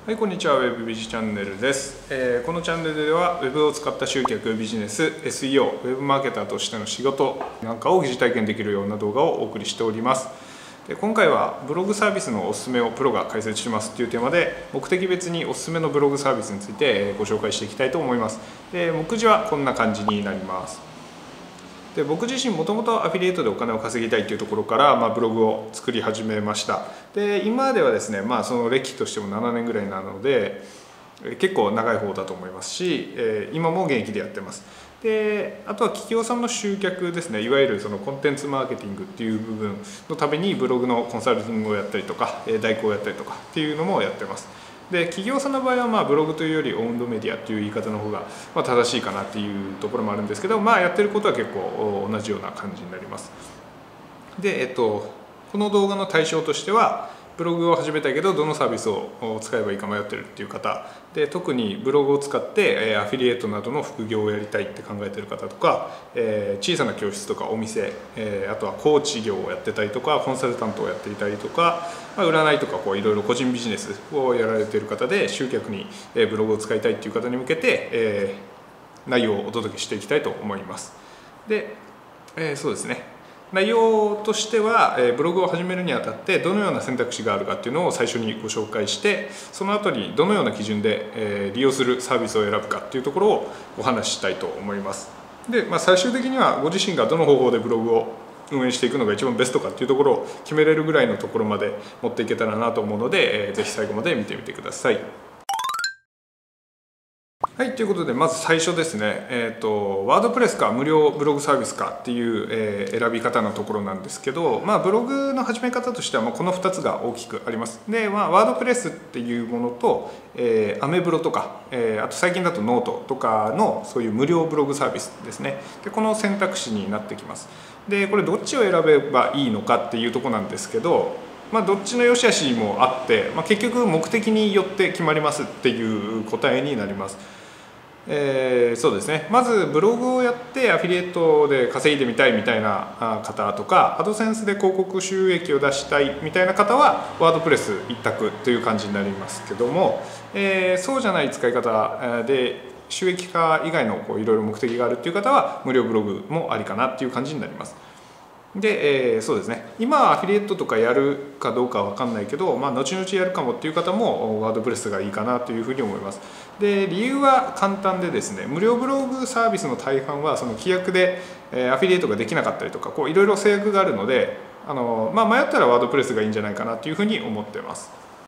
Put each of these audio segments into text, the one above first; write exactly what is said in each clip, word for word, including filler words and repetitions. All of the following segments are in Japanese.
はい、こんにちは。ウェブビジチャンネルです、えー、このチャンネルでは Web を使った集客、ビジネス、エスイーオー、Web マーケターとしての仕事なんかを疑似体験できるような動画をお送りしております。で今回はブログサービスのおすすめをプロが解説しますというテーマで、目的別におすすめのブログサービスについてご紹介していきたいと思います。で目次はこんな感じになります。で僕自身もともとアフィリエイトでお金を稼ぎたいというところから、まあ、ブログを作り始めました。で今ではですね、まあ、その歴としてもななねんぐらいなので結構長い方だと思いますし、えー、今も現役でやってます。であとは企業さんの集客ですね、いわゆるそのコンテンツマーケティングっていう部分のためにブログのコンサルティングをやったりとか代行をやったりとかっていうのもやってます。で企業さんの場合はまあブログというよりオウンドメディアっていう言い方の方がまあ正しいかなっていうところもあるんですけど、まあやってることは結構同じような感じになります。で、えっと、この動画の対象としてはブログを始めたいけどどのサービスを使えばいいか迷ってるっていう方で、特にブログを使ってアフィリエイトなどの副業をやりたいって考えてる方とか、えー、小さな教室とかお店、えー、あとはコーチ業をやってたりとかコンサルタントをやっていたりとか、まあ、占いとかこういろいろ個人ビジネスをやられている方で集客にブログを使いたいっていう方に向けて、えー、内容をお届けしていきたいと思います。で、えー、そうですね、内容としてはブログを始めるにあたってどのような選択肢があるかっていうのを最初にご紹介して、その後にどのような基準で利用するサービスを選ぶかっていうところをお話ししたいと思います。で、まあ、最終的にはご自身がどの方法でブログを運営していくのが一番ベストかっていうところを決めれるぐらいのところまで持っていけたらなと思うので、ぜひ最後まで見てみてください。はい、ということでまず最初ですね、えーと、ワードプレスか無料ブログサービスかっていう、えー、選び方のところなんですけど、まあ、ブログの始め方としては、まあ、このふたつが大きくあります。で、まあ、ワードプレスっていうものと、えー、アメブロとか、えー、あと最近だとノートとかのそういう無料ブログサービスですね。でこの選択肢になってきます。でこれどっちを選べばいいのかっていうところなんですけど、まあ、どっちの良し悪しもあって、まあ、結局目的によって決まりますっていう答えになります。えー、そうですね、まずブログをやってアフィリエイトで稼いでみたいみたいな方とか、アドセンスで広告収益を出したいみたいな方はワードプレス一択という感じになりますけども、えー、そうじゃない使い方で収益化以外のこういろいろ目的があるっていう方は無料ブログもありかなっていう感じになります。で、えー、そうですね、今はアフィリエイトとかやるかどうかは分かんないけど、まあ、後々やるかもっていう方もワードプレスがいいかなというふうに思います。で理由は簡単でですね、無料ブログサービスの大半はその規約で、えー、アフィリエイトができなかったりとかこういろいろ制約があるので、あの、まあ、迷ったらワードプレスがいいんじゃないかなというふうに思ってます。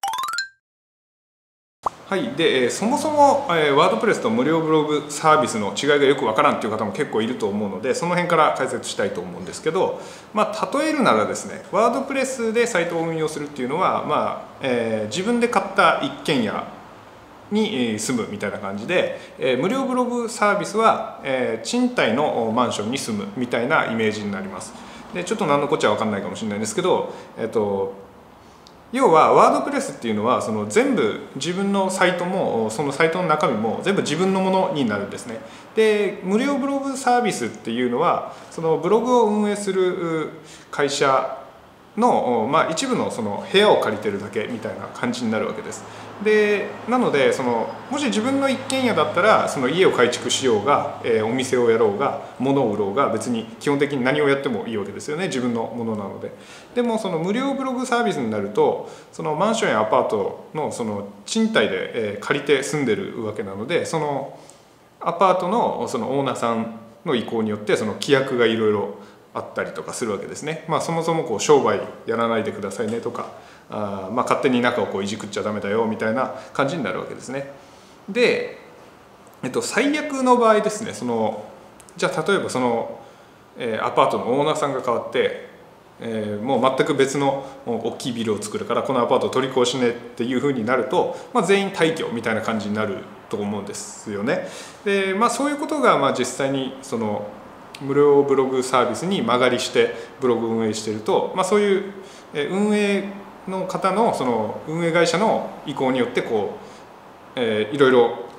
はい、でそもそもワードプレスと無料ブログサービスの違いがよくわからんという方も結構いると思うので、その辺から解説したいと思うんですけど、まあ、例えるならですね、ワードプレスでサイトを運用するっていうのは、まあえー、自分で買った一軒家に住むみたいな感じで、えー、無料ブログサービスは、えー、賃貸のマンションに住むみたいなイメージになります。でちょっと何のこっちゃ分かんないかもしれないんですけど、えっと要はワードプレスっていうのはその全部自分のサイトもそのサイトの中身も全部自分のものになるんですね。で無料ブログサービスっていうのはそのブログを運営する会社の、まあ、一部のその部屋を借りてるだけみたいな感じになるわけです。でなのでそのもし自分の一軒家だったらその家を改築しようが、えー、お店をやろうが物を売ろうが別に基本的に何をやってもいいわけですよね、自分のものなので。でもその無料ブログサービスになるとそのマンションやアパートのその賃貸で、えー、借りて住んでるわけなので、そのアパートのそのオーナーさんの意向によってその規約がいろいろあったりとかするわけですね。まあ、そもそもこう商売やらないでくださいねとか、あまあ勝手に中をこういじくっちゃダメだよみたいな感じになるわけですね。で、えっと、最悪の場合ですね、そのじゃあ例えばその、えー、アパートのオーナーさんが変わって、えー、もう全く別の大きいビルを作るからこのアパートを取り壊しねっていうふうになると、まあ、全員退去みたいな感じになると思うんですよね。で、まあ、そういうことがまあ実際にその無料ブログサービスに間借りしてブログを運営していると、まあ、そういう運営の方のその運営会社の意向によってこう、えー、いろいろ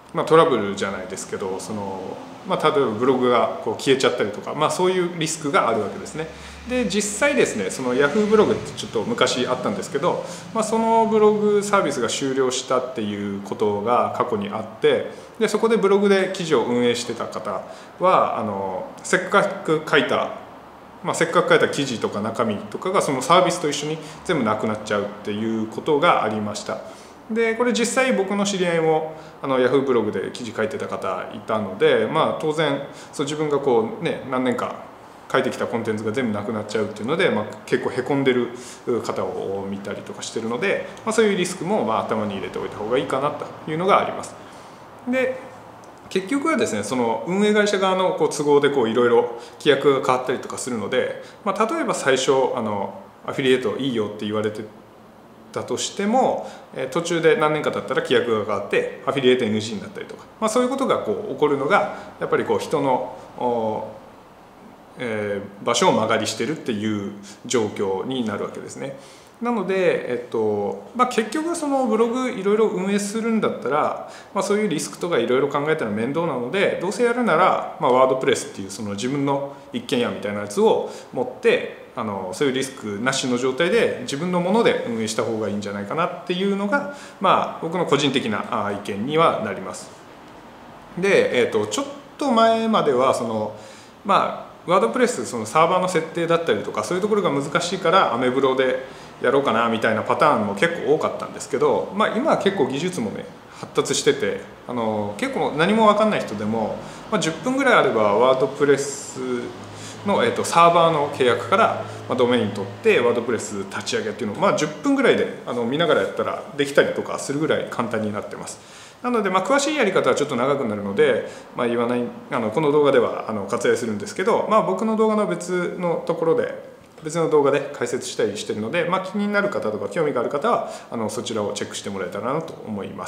まあ、トラブルじゃないですけど、その、まあ、例えばブログがこう消えちゃったりとか、まあ、そういうリスクがあるわけですね。で実際ですね、その Yahoo ブログってちょっと昔あったんですけど、まあ、そのブログサービスが終了したっていうことが過去にあって、でそこでブログで記事を運営してた方はあのせっかく書いた、まあ、せっかく書いた記事とか中身とかがそのサービスと一緒に全部なくなっちゃうっていうことがありました。でこれ実際僕の知り合いもあの Yahoo ブログで記事書いてた方いたので、まあ、当然そう自分がこう、ね、何年か書いてきたコンテンツが全部なくなっちゃうっていうので、まあ、結構へこんでる方を見たりとかしてるので、まあ、そういうリスクもまあ頭に入れておいた方がいいかなというのがあります。で結局はですね、その運営会社側のこう都合でいろいろ規約が変わったりとかするので、まあ、例えば最初あのアフィリエイトいいよって言われてだとしても、途中で何年か経ったら規約が変わってアフィリエイト エヌジー になったりとか、まあ、そういうことがこう起こるのがやっぱりこう人の、えー、場所を間借りしてるっていう状況になるわけですね。なので、えっとまあ、結局そのブログいろいろ運営するんだったら、まあ、そういうリスクとかいろいろ考えたら面倒なので、どうせやるなら、まあ、ワードプレスっていうその自分の一軒家みたいなやつを持ってあのそういうリスクなしの状態で自分のもので運営した方がいいんじゃないかなっていうのが、まあ、僕の個人的な意見にはなります。で、えっとちょっと前まではそのまあワードプレスそのサーバーの設定だったりとかそういうところが難しいからアメブロでやろうかなみたいなパターンも結構多かったんですけど、まあ、今は結構技術もね発達してて、あの結構何も分かんない人でも、まあ、じゅっぷんぐらいあればワードプレスの、えー、とサーバーの契約から、まあ、ドメイン取ってワードプレス立ち上げっていうのを、まあ、じゅっぷんぐらいであの見ながらやったらできたりとかするぐらい簡単になってます。なので、まあ、詳しいやり方はちょっと長くなるので、まあ、言わないあのこの動画ではあの割愛するんですけど、まあ、僕の動画の別のところで別の動画で解説したりしてるので、まあ、気になる方とか興味がある方はあのそちらをチェックしてもらえたらなと思います。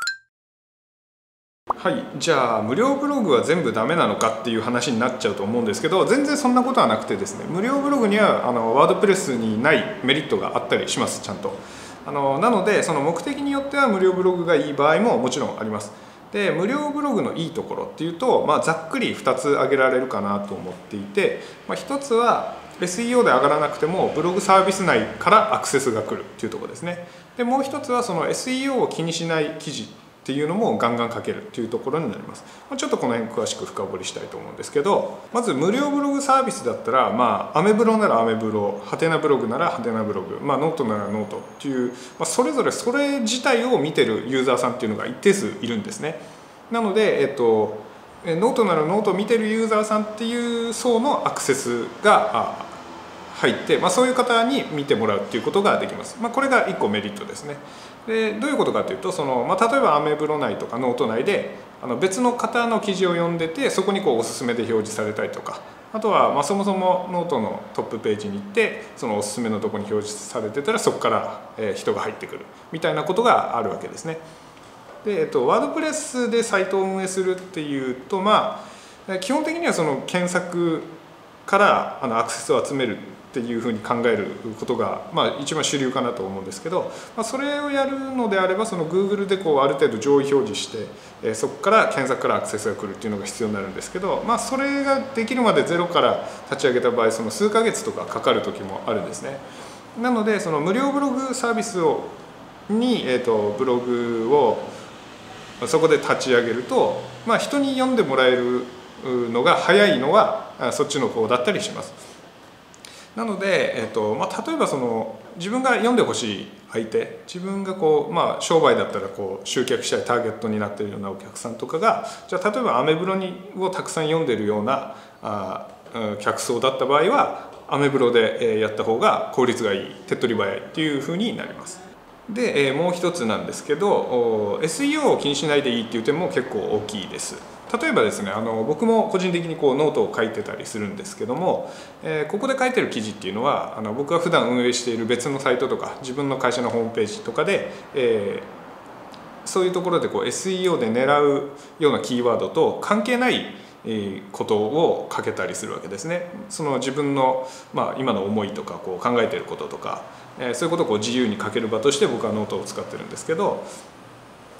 はい、じゃあ無料ブログは全部ダメなのかっていう話になっちゃうと思うんですけど、全然そんなことはなくてですね、無料ブログにはあのワードプレスにないメリットがあったりします。ちゃんとあのなのでその目的によっては無料ブログがいい場合ももちろんあります。で無料ブログのいいところっていうと、まあ、ざっくりふたつ挙げられるかなと思っていて、まあ、ひとつは エスイーオー で上がらなくてもブログサービス内からアクセスが来るっていうところですね。でもう一つはその エスイーオー を気にしない記事っていうのもガンガン書けるっていうところになります。ちょっとこの辺詳しく深掘りしたいと思うんですけど、まず無料ブログサービスだったら、まあアメブロならアメブロ、ハテナブログならハテナブログ、まあ、ノートならノートっていう、まあ、それぞれそれ自体を見てるユーザーさんっていうのが一定数いるんですね。なので、えっと、ノートならノートを見てるユーザーさんっていう層のアクセスが入って、まあ、そういう方に見てもらうっていうことができます。まあ、これがいっこメリットですね。でどういうことかというと、その、まあ、例えばアメブロ内とかノート内であの別の方の記事を読んでて、そこにこうおすすめで表示されたりとか、あとはまあそもそもノートのトップページに行ってそのおすすめのところに表示されてたらそこから人が入ってくるみたいなことがあるわけですね。で、えっと、ワードプレスでサイトを運営するっていうと、まあ基本的にはその検索からあのアクセスを集めるっていうふうに考えることが、まあ、一番主流かなと思うんですけど、まあ、それをやるのであればその Google でこうある程度上位表示して、えー、そこから検索からアクセスが来るっていうのが必要になるんですけど、まあ、それができるまでゼロから立ち上げた場合その数ヶ月とかかかる時もあるんですね。なのでその無料ブログサービスをに、えー、とブログをそこで立ち上げると、まあ、人に読んでもらえるのが早いのはそっちの方だったりします。なので、えっとまあ、例えばその自分が読んでほしい相手、自分がこう、まあ、商売だったらこう集客したいターゲットになっているようなお客さんとかが、じゃあ例えばアメブロにをたくさん読んでるようなあ客層だった場合はアメブロでやった方が効率がいい、手っ取り早いっていうふうになります。で、えー、もう一つなんですけど エスイーオー を気にしないでいいっていう点も結構大きいです。例えばですね、あの僕も個人的にこうノートを書いてたりするんですけども、えー、ここで書いてる記事っていうのはあの僕が普段運営している別のサイトとか自分の会社のホームページとかで、えー、そういうところでこう エスイーオー で狙うようなキーワードと関係ないことを書けたりするわけですね。その自分の、まあ、今の思いとかこう考えていることとか、えー、そういうことをこう自由に書ける場として僕はノートを使ってるんですけど、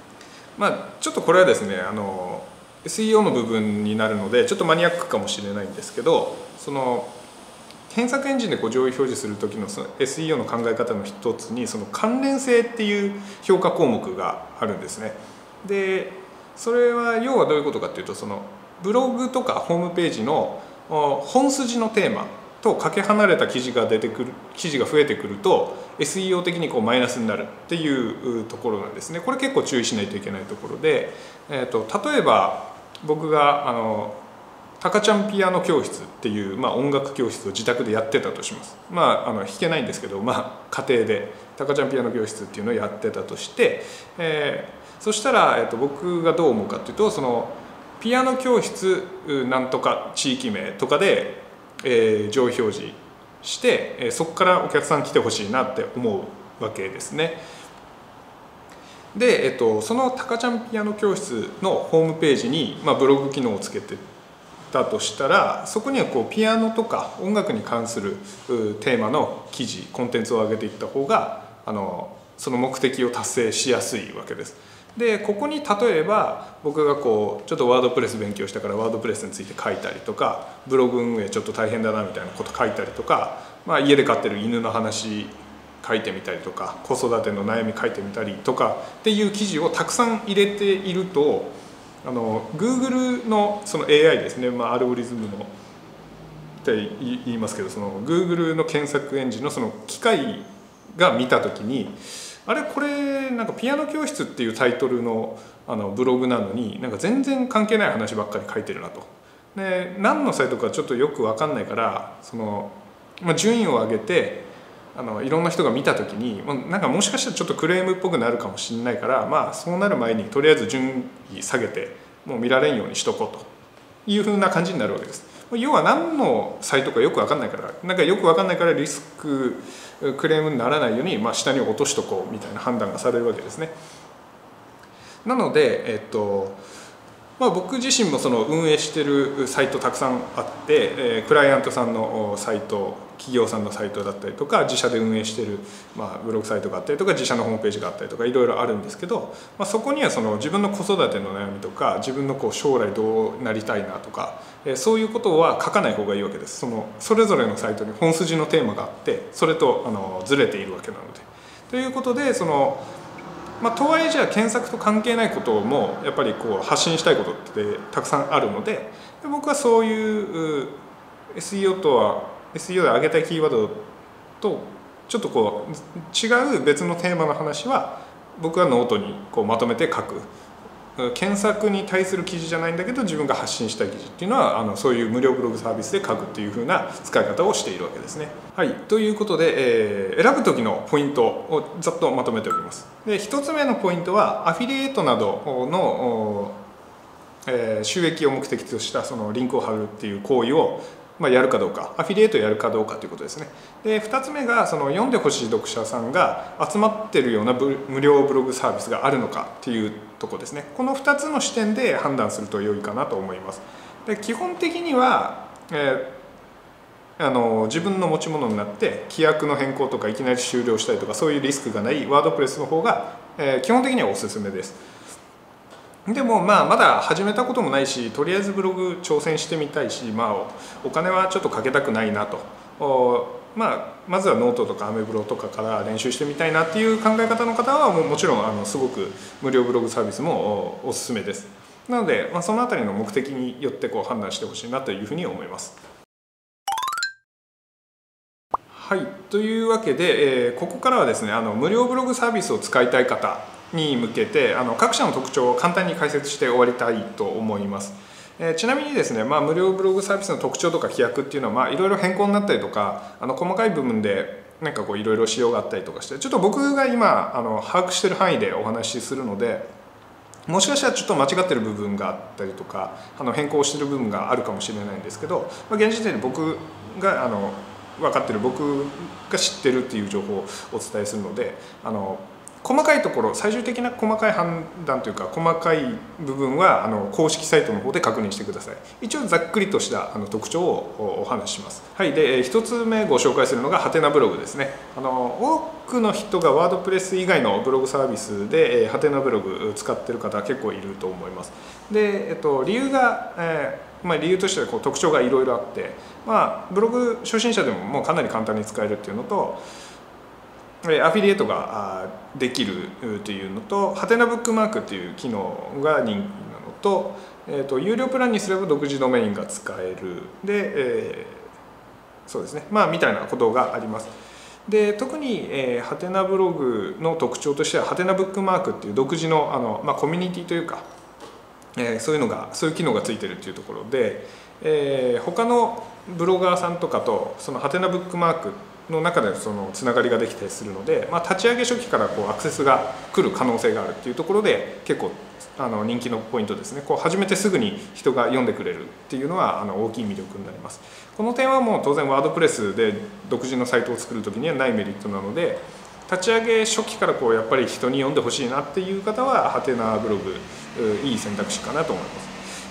まあちょっとこれはですねあの エスイーオー の部分になるのでちょっとマニアックかもしれないんですけど、その検索エンジンでこう上位表示する時のその エスイーオー の考え方の一つにその関連性っていう評価項目があるんですね。でそれは要はどういうことかっていうと、そのブログとかホームページの本筋のテーマとかけ離れた記事が出てくる記事が増えてくると エスイーオー 的にこうマイナスになるっていうところなんですね。これ結構注意しないといけないところで、えー、と例えば僕があのタカちゃんピアノ教室っていう、まあ、音楽教室を自宅でやってたとします。まああの弾けないんですけど、まあ、家庭でタカちゃんピアノ教室っていうのをやってたとして、えー、そしたら、えー、と僕がどう思うかっていうと、そのピアノ教室なんとか地域名とかで、えー、上位表示して、えー、そこからお客さん来てほしいなって思うわけですね。で、えっと、そのタカちゃんピアノ教室のホームページに、まあ、ブログ機能をつけてたとしたら、そこにはこうピアノとか音楽に関するテーマの記事コンテンツを上げていった方があのその目的を達成しやすいわけです。でここに例えば僕がこうちょっとワードプレス勉強したからワードプレスについて書いたりとか、ブログ運営ちょっと大変だなみたいなこと書いたりとか、まあ、家で飼ってる犬の話書いてみたりとか、子育ての悩み書いてみたりとかっていう記事をたくさん入れていると、あの Google のその エーアイ ですね、まあ、アルゴリズムのって言いますけど、その Google の検索エンジンのその機械が見た時に、あれこれなんかピアノ教室っていうタイトルのあのブログなのになんか全然関係ない話ばっかり書いてるなと。で何のサイトかちょっとよく分かんないから、その、まあ、順位を上げてあのいろんな人が見た時になんかもしかしたらちょっとクレームっぽくなるかもしれないから、まあそうなる前にとりあえず順位下げてもう見られんようにしとこうというふうな感じになるわけです。要は何のサイトかよく分かんないから、なんかよく分かんないからリスククレームにならないように、まあ、下に落としとこうみたいな判断がされるわけですね。なので、えっとまあ、僕自身もその運営してるサイトたくさんあって、えー、クライアントさんのサイト、企業さんのサイトだったりとか、自社で運営してる、まあ、ブログサイトがあったりとか、自社のホームページがあったりとかいろいろあるんですけど、まあ、そこにはその自分の子育ての悩みとか、自分のこう将来どうなりたいなとか、えー、そういうことは書かない方がいいわけです。そのそれぞれのサイトに本筋のテーマがあって、それとあのずれているわけなので。ということで、そのまあ、とはいえじゃあ検索と関係ないこともやっぱりこう発信したいことってたくさんあるので、で僕はそういう エスイーオー とは エスイーオー で上げたいキーワードとちょっとこう違う別のテーマの話は僕はノートにこうまとめて書く。検索に対する記事じゃないんだけど自分が発信したい記事っていうのはあのそういう無料ブログサービスで書くっていう風な使い方をしているわけですね。はい、ということで、えー、選ぶ時のポイントをざっとまとめておきます。でひとつめのポイントはアフィリエイトなどの、えー、収益を目的としたそのリンクを貼るっていう行為をまあ、やるかどうか、アフィリエイトをやるかどうかということですね。でふたつめがその読んでほしい読者さんが集まってるような無料ブログサービスがあるのかっていうところですね。このふたつの視点で判断すると良いかなと思います。で基本的には、えー、あの自分の持ち物になって規約の変更とかいきなり終了したりとかそういうリスクがないワードプレスの方が、えー、基本的にはおすすめです。でもまあまだ始めたこともないし、とりあえずブログ挑戦してみたいし、まあ、お金はちょっとかけたくないなと、まあ、まずはノートとかアメブロとかから練習してみたいなっていう考え方の方はもうもちろんあのすごく無料ブログサービスもおすすめです。なので、まあ、そのあたりの目的によってこう判断してほしいなというふうに思います。はい、というわけで、えー、ここからはですねあの無料ブログサービスを使いたい方に向けてあの各社の特徴を簡単に解説して終わりたいと思います。えー、ちなみにですね、まあ、無料ブログサービスの特徴とか規約っていうのは、まあ、いろいろ変更になったりとかあの細かい部分でなんかこういろいろ仕様があったりとかして、ちょっと僕が今あの把握してる範囲でお話しするので、もしかしたらちょっと間違ってる部分があったりとかあの変更してる部分があるかもしれないんですけど、まあ、現時点で僕があの分かってる僕が知ってるっていう情報をお伝えするので、あの細かいところ、最終的な細かい判断というか細かい部分はあの公式サイトの方で確認してください。一応ざっくりとしたあの特徴をお話しします。はい、でひとつめご紹介するのがハテナブログですね。あの多くの人がワードプレス以外のブログサービスでハテナブログ使ってる方は結構いると思います。で、えっと、理由が、えーまあ、理由としてはこう特徴がいろいろあって、まあ、ブログ初心者でももうかなり簡単に使えるっていうのと、アフィリエイトができるというのと、ハテナブックマークっていう機能が人気なのと、えー、と有料プランにすれば独自ドメインが使えるで、えー、そうですね、まあみたいなことがあります。で特に、えー、ハテナブログの特徴としてはハテナブックマークっていう独自のあの、まあ、コミュニティというか、えー、そういうのがそういう機能がついてるっていうところで、えー、他のブロガーさんとかとそのハテナブックマークの中でそのつながりができたりするので、まあ、立ち上げ初期からこうアクセスが来る可能性があるっていうところで結構あの人気のポイントですね。こう始めてすぐに人が読んでくれるっていうのはあの大きい魅力になります。この点はもう当然ワードプレスで独自のサイトを作る時にはないメリットなので、立ち上げ初期からこうやっぱり人に読んでほしいなっていう方はハテナブログいい選択肢かなと思います。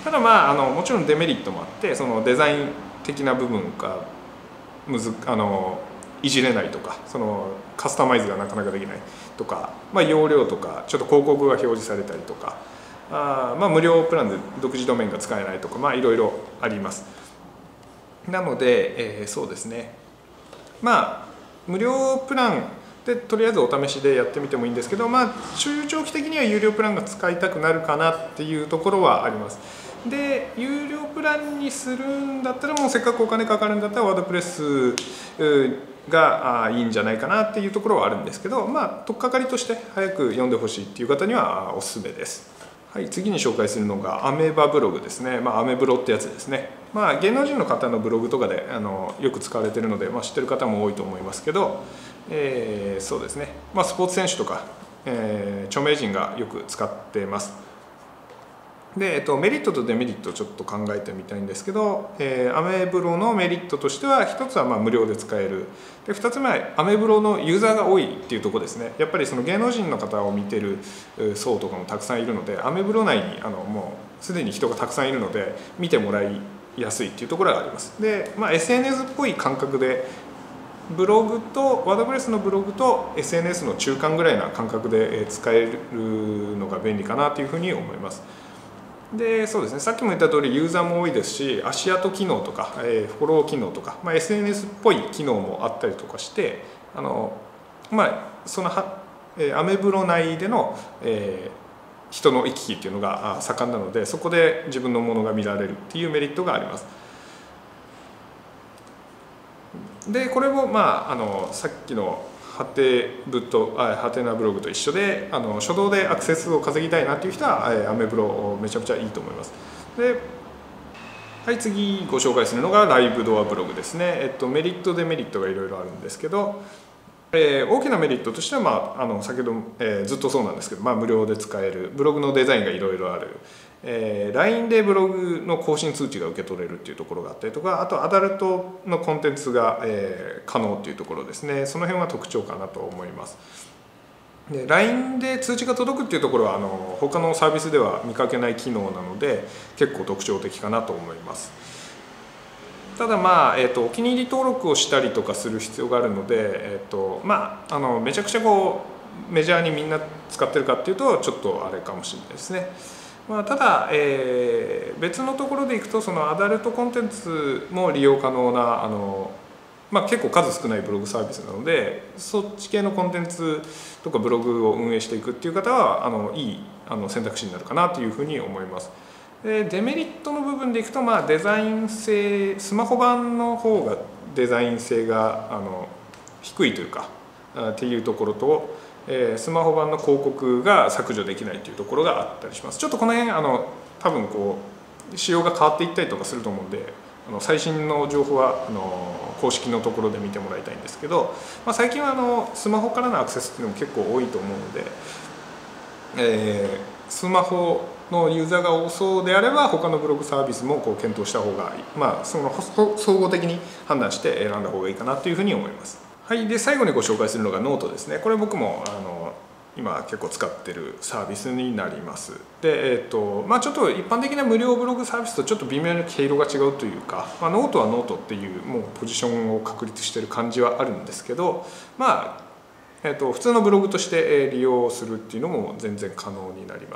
ただまああのもちろんデメリットもあって、そのデザイン的な部分がむずあのいじれないとか、そのカスタマイズがなかなかできないとか、まあ、容量とかちょっと広告が表示されたりとか、あまあ無料プランで独自ドメインが使えないとか、まあいろいろあります。なので、えー、そうですね、まあ無料プランでとりあえずお試しでやってみてもいいんですけど、まあ中長期的には有料プランが使いたくなるかなっていうところはあります。で有料プランにするんだったら、もうせっかくお金かかるんだったらワードプレスがいいんじゃないかなっていうところはあるんですけど、まあ取っかかりとして早く読んでほしいっていう方にはおすすめです。はい、次に紹介するのがアメーバブログですね。まあ、アメブロってやつですね。まあ、芸能人の方のブログとかであのよく使われているので、まあ、知ってる方も多いと思いますけど、えー、そうですね、まあ、スポーツ選手とか、えー、著名人がよく使ってます。で、えっと、メリットとデメリットをちょっと考えてみたいんですけど、えー、アメブロのメリットとしては、一つはまあ無料で使える。で、二つ目はアメブロのユーザーが多いっていうところですね。やっぱりその芸能人の方を見てる層とかもたくさんいるので、アメブロ内にあのもうすでに人がたくさんいるので見てもらいやすいっていうところがあります。で、まあ、エスエヌエス っぽい感覚でブログとワードプレスのブログと エスエヌエス の中間ぐらいな感覚で使えるのが便利かなというふうに思います。でそうですね、さっきも言った通りユーザーも多いですし、足跡機能とか、えー、フォロー機能とか、まあ、エスエヌエス っぽい機能もあったりとかして、あのまあそのは、えー、アメブロ内での、えー、人の行き来っていうのが盛んなので、そこで自分のものが見られるっていうメリットがあります。でこれもまああのさっきのハテブとハテナブログと一緒で、あの初動でアクセスを稼ぎたいなっていう人はアメブロめちゃくちゃいいと思います。で、はい、次ご紹介するのがライブドアブログですね。えっと、メリットデメリットがいろいろあるんですけど、えー、大きなメリットとしては、まあ、あの先ほど、えー、ずっとそうなんですけど、まあ、無料で使える、ブログのデザインがいろいろある、えー、ライン でブログの更新通知が受け取れるっていうところがあったりとか、あとアダルトのコンテンツが、えー、可能っていうところですね。その辺は特徴かなと思います。で ライン で通知が届くっていうところはあの他のサービスでは見かけない機能なので結構特徴的かなと思います。ただまあ、えーと、お気に入り登録をしたりとかする必要があるので、えーとまあ、あのめちゃくちゃこうメジャーにみんな使ってるかっていうとちょっとあれかもしれないですね。まあ、ただ、えー、別のところでいくとそのアダルトコンテンツも利用可能なあの、まあ、結構数少ないブログサービスなので、そっち系のコンテンツとかブログを運営していくっていう方はあのいいあの選択肢になるかなというふうに思います。でデメリットの部分でいくと、まあ、デザイン性、スマホ版の方がデザイン性があの低いというかっていうところと、えー、スマホ版の広告が削除できないというところがあったりします。ちょっとこの辺あの多分こう仕様が変わっていったりとかすると思うんで、あの最新の情報はあの公式のところで見てもらいたいんですけど、まあ、最近はあのスマホからのアクセスっていうのも結構多いと思うので、えー、スマホのユーザーが多そうであれば他のブログサービスもこう検討した方がいい、まあ、その総合的に判断して選んだ方がいいかなというふうに思います。はい、で最後にご紹介するのがノートですね。これ僕もあの今結構使ってるサービスになります。で、えーとまあ、ちょっと一般的な無料ブログサービスとちょっと微妙に毛色が違うというか、まあ、ノートはノートっていうもうポジションを確立してる感じはあるんですけど、まあえーと普通のブログとして利用するっていうのも全然可能になります。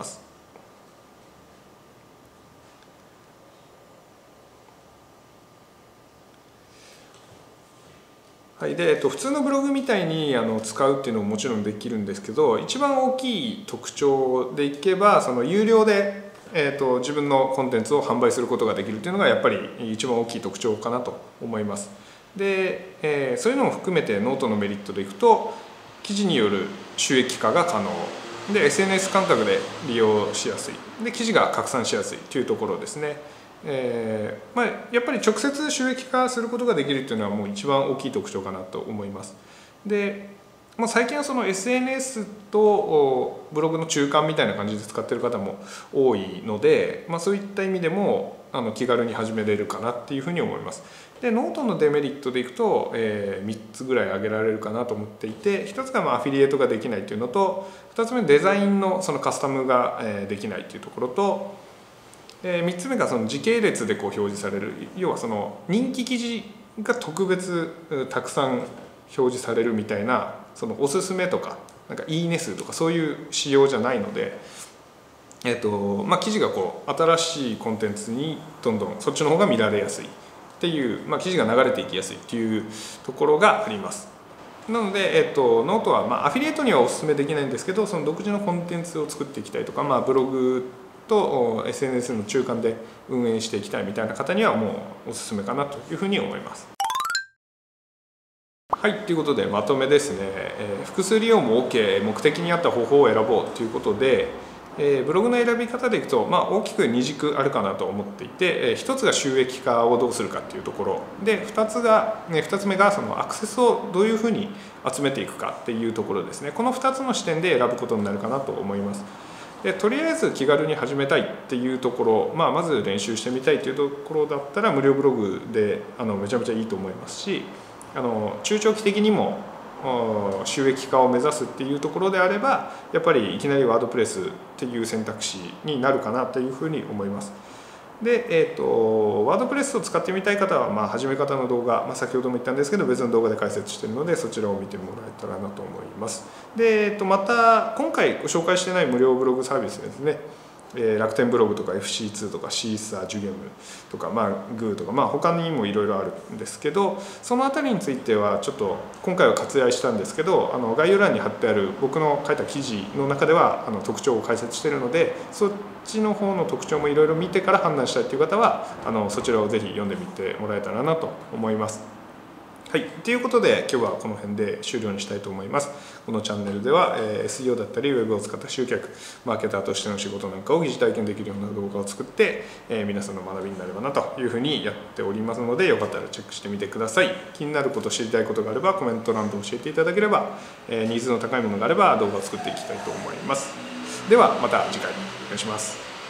はい、で、えっと、普通のブログみたいにあの使うっていうのももちろんできるんですけど、一番大きい特徴でいけばその有料で、えっと、自分のコンテンツを販売することができるっていうのがやっぱり一番大きい特徴かなと思います。で、えー、そういうのも含めてノートのメリットでいくと、記事による収益化が可能で エスエヌエス 感覚で利用しやすいで、記事が拡散しやすいというところですね。えーまあ、やっぱり直接収益化することができるっていうのはもう一番大きい特徴かなと思います。で、まあ、最近はその エスエヌエス とブログの中間みたいな感じで使ってる方も多いので、まあ、そういった意味でもあの気軽に始めれるかなっていうふうに思います。で、ノートのデメリットでいくと、えー、みっつぐらい挙げられるかなと思っていて、ひとつがまあアフィリエイトができないというのと、ふたつめデザインのそのカスタムができないというところと、みっつめがその時系列でこう表示される、要はその人気記事が特別たくさん表示されるみたいな、そのおすすめとかなんかいいね数とかそういう仕様じゃないので、えーとまあ、記事がこう新しいコンテンツにどんどんそっちの方が見られやすいっていう、まあ、記事が流れていきやすいっていうところがあります。なので、えっと、ノートは、まあ、アフィリエイトにはお勧めできないんですけど、その独自のコンテンツを作っていきたいとか、まあ、ブログと エスエヌエス の中間で運営していきたいみたいな方にはもうおすすめかなというふうに思います。はい、ということでまとめですね。えー、複数利用も OK、目的に合った方法を選ぼうということで、えー、ブログの選び方でいくと、まあ、大きくに軸あるかなと思っていて、えー、ひとつが収益化をどうするかっていうところで、ふたつが、ね、ふたつめがそのアクセスをどういうふうに集めていくかっていうところですね。このふたつの視点で選ぶことになるかなと思います。で、とりあえず気軽に始めたいっていうところ、まあ、まず練習してみたいというところだったら無料ブログであのめちゃめちゃいいと思いますし、あの中長期的にも収益化を目指すっていうところであれば、やっぱりいきなりワードプレスっていう選択肢になるかなというふうに思います。で、えーと、ワードプレスを使ってみたい方は、まあ、始め方の動画、まあ、先ほども言ったんですけど別の動画で解説しているので、そちらを見てもらえたらなと思います。で、えーと、また今回ご紹介してない無料ブログサービスですね、えー、楽天ブログとか エフシーツー とかシーサー、ジュゲムとか、まあ、グーとか、まあ、他にもいろいろあるんですけど、そのあたりについてはちょっと今回は割愛したんですけど、あの概要欄に貼ってある僕の書いた記事の中ではあの特徴を解説しているので、そっちの方の特徴もいろいろ見てから判断したいという方はあのそちらをぜひ読んでみてもらえたらなと思います。はい、ということで今日はこの辺で終了にしたいと思います。このチャンネルでは、えー、エスイーオー だったりウェブを使った集客、マーケターとしての仕事なんかを疑似体験できるような動画を作って、えー、皆さんの学びになればなというふうにやっておりますので、よかったらチェックしてみてください。気になること、知りたいことがあればコメント欄で教えていただければ、えー、ニーズの高いものがあれば動画を作っていきたいと思います。ではまた次回お願いします。